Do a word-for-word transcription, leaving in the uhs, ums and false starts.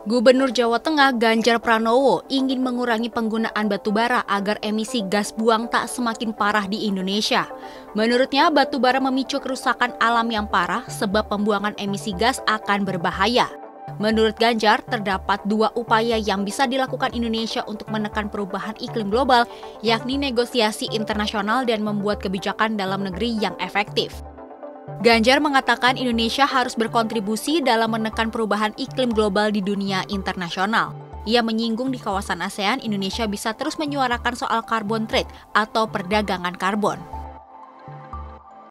Gubernur Jawa Tengah Ganjar Pranowo ingin mengurangi penggunaan batubara agar emisi gas buang tak semakin parah di Indonesia. Menurutnya, batubara memicu kerusakan alam yang parah sebab pembuangan emisi gas akan berbahaya. Menurut Ganjar, terdapat dua upaya yang bisa dilakukan Indonesia untuk menekan perubahan iklim global, yakni negosiasi internasional dan membuat kebijakan dalam negeri yang efektif. Ganjar mengatakan Indonesia harus berkontribusi dalam menekan perubahan iklim global di dunia internasional. Ia menyinggung di kawasan ASEAN, Indonesia bisa terus menyuarakan soal carbon trade atau perdagangan karbon.